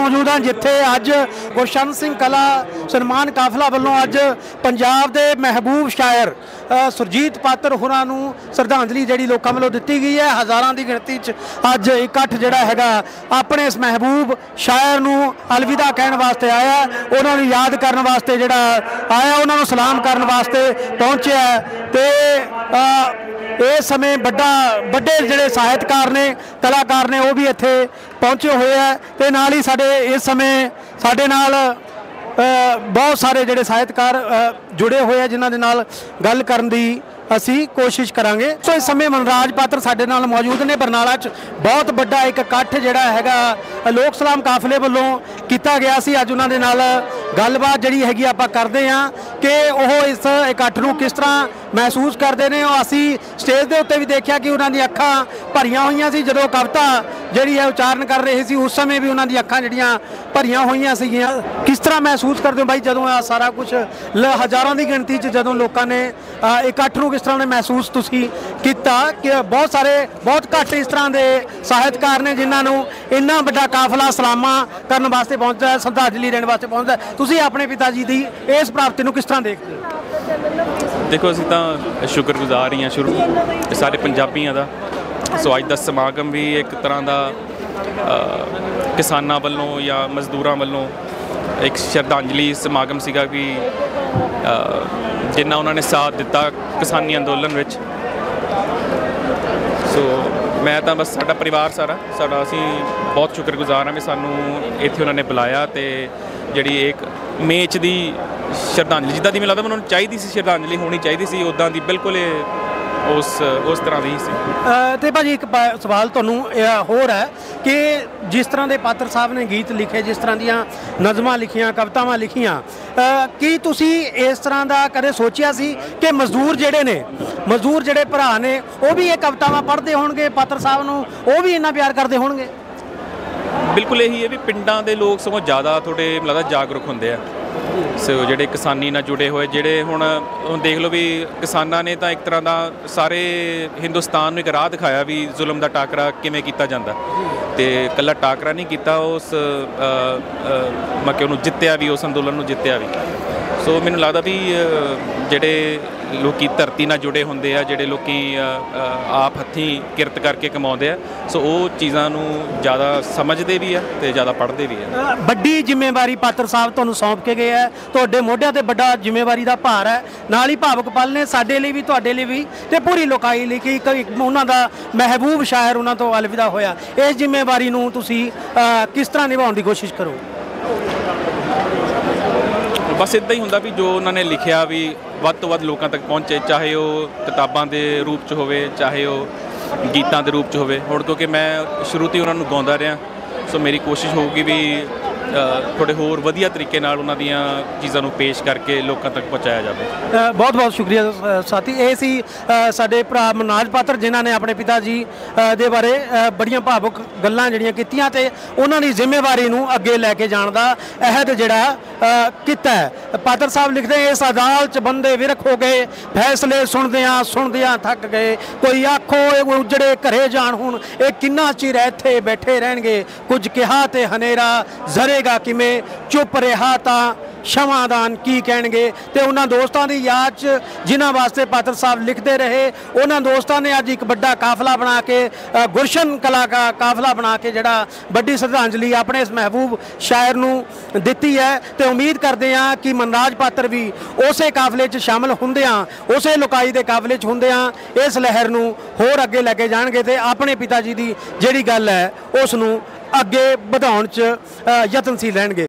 मौजूद हाँ जिथे अज गुरशन सिंह कला सन्मान काफला वालों अज पंजाब के महबूब शायर सुरजीत पात्र होरां नूं श्रद्धांजलि जिहड़ी लोकां वालों दित्ती गई है। हज़ारां की गिणती च अज इकट्ठ जिहड़ा हैगा अपने इस महबूब शायर नूं अलविदा कहण वास्ते आया, उन्हां नूं याद करन वास्ते जिहड़ा आया, उन्हां नूं सलाम करन वास्ते पहुंचिया ते इस समय बड़े जिहड़े साहित्यकार ने कलाकार ने वो भी इत्थे पहुंचे हुए हैं ते नाल ही साडे इस समय साडे नाल बहुत सारे जिहड़े साहित्यकार जुड़े हुए हैं जिन्हां दे नाल गल करन दी असी कोशिश करांगे। सो इस समय मनराज पात्र साडे नाल मौजूद ने। बरनाला च बहुत बड़ा एक इकट्ठ जिहड़ा हैगा लोक सलाम काफले वालों किया गया सी। अज उन्हां दे नाल गलबात जिहड़ी हैगी आपां करदे हां कि ओह इस इकट्ठ नूं किस तरह महसूस करते हैं। असी स्टेज के उत्ते भी देखा कि उन्होंने अखां भरियां हुई सी, जो कविता जी है उच्चारण कर रहे थे उस समय भी उन्होंने अखां जड़ियाँ भरियां हुई सीगियां। किस तरह महसूस करते हो भाई जदों सारा कुछ हज़ारों की गिणती जदों लोगों ने इकट्ठ नूं किस तरह ने महसूस तुसीं कीता कि बहुत घट इस तरह के साहित्यकार ने जिन्होंने इन्ना बड़ा काफला सलामा करने वास्ते पहुंचता है, श्रद्धांजलि देने वास्ते पहुंचता है। तुसीं अपने पिता जी की इस प्राप्ति नूं किस तरह देखते हो? देखो असीं तां शुक्रगुजार ही हाँ शुरू सारे पंजाबियों का। सो अज का समागम भी एक तरह का किसानों वालों या मजदूरों वालों एक श्रद्धांजलि समागम सीगा कि जिन्ना उन्होंने साथ दिता किसानी अंदोलन विच। सो मैं तो बस साडा परिवार सारा असी बहुत शुक्रगुजार हाँ भी सानू इत्थे उन्होंने बुलाया तो जिहड़ी एक मेच की श्रद्धांजलि जिदा दी मैं लगता उन्होंने चाहिए सी श्रद्धांजलि होनी चाहिए सी उदा दी बिल्कुल उस तरह की सी। तो भाजी एक सवाल तुहानूं होर है कि जिस तरह के पात्र साहब ने गीत लिखे, जिस तरह दियां नज़मां लिखियां, कवितावां लिखियां, की तुसी इस तरह का कदे सोचिया सी कि मजदूर जिहड़े भरा ने वो भी ये कवितावां पढ़ते होणगे, पात्र साहब नूं वो भी इन्ना प्यार करते होणगे? बिल्कुल यही है भी पिंडां दे लोग सगों ज़्यादा थोड़े लगदा जागरूक होंदे आ। सो जिहड़े किसानी नाल जुड़े हुए जिहड़े हुण देख लो भी किसानां ने तां एक तरह का सारे हिंदुस्तान नूं एक राह दिखाया भी जुल्म का टाकरा किवें कीता जांदा ते कल्ला टाकरा नहीं कीता उस मतलब कि उहनूं जित्तिया भी, उस अंदोलन नूं जित्तिया भी। सो मैनूं लगदा भी जिहड़े लोकी धरती नाल जुड़े होंदे आ, जिहड़े लोकी आप हत्थीं किरत करके कमाउंदे आ, सो वो चीज़ां नूं ज़्यादा समझदे भी आ ते ज़्यादा पढ़दे भी आ। बड़ी जिम्मेवारी पात्र साहब तुहानूं सौंप के गए है, तुहाडे मोढिਆਂ ते बड़ा जिम्मेवारी का भार है, नाल ही भावुक पल ने साडे लई भी तुहाडे लई भी ते पूरी लोकाई लई कि उन्हां दा महबूब शायर उन्हां तो अलविदा होया। इस जिम्मेवारी नूं तुसीं किस तरह निभाउण दी कोशिश करो? बस इदा ही होंदा भी जो उन्होंने लिखिया भी वध तो वध लोगों तक पहुँचे, चाहे वो किताबां के रूप च होवे चाहे वो गीतां के रूप च होवे। हुण क्योंकि मैं शुरू तो ही उन्होंने गाउंदा रहा, सो मेरी कोशिश होगी भी थोड़े होर वधिया तरीके नाल उन्हां दीयां चीज़ां नूं पेश करके लोगों तक पहुँचाया जाए। बहुत बहुत शुक्रिया साथी। ये सी साडे भरा मनराज पात्र जिन्हां ने अपने पिता जी दे बारे बड़ियां भावुक गल्लां जिहड़ियां कीतियां ते उन्हां दी जिम्मेवारी नूं अगे लैके जाण दा अहद जिहड़ा कीता है। पात्र साहब लिखते हैं इस अदालत च बंदे विरख हो गए, फैसले सुणदियां थक गए, कोई आखो उजड़े घरे जाण हुण ये किन्ना चिर इत्थे बैठे रहणगे, कुछ कहा ते हनेरा जरेगा किवें, चुप रहा तां क्षमादान की कहणगे। ते उन्हां दोस्तां दी याद च जिन्हां वास्ते पात्र साहब लिखते रहे उन्हां दोस्तां ने अज एक बड़ा काफला बना के गुरशन कला का काफला बना के जिहड़ा बड़ी श्रद्धांजलि अपने इस महबूब शायर नूं दित्ती है। ते उम्मीद करते हैं कि मनराज पात्र भी उसे काफले च शामिल हुंदियां उसे लोकाई दे काफले च हुंदियां इस लहर नूं होर अगे लैके जाणगे ते अपने पिता जी की जिहड़ी गल है उस नूं अगे वधाउण च यतनशील रहणगे।